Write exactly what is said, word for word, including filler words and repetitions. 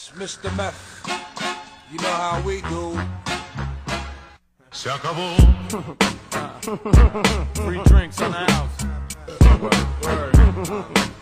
Mister Meth, you know how we do. Se acabó. Free drinks in the house. Word, word.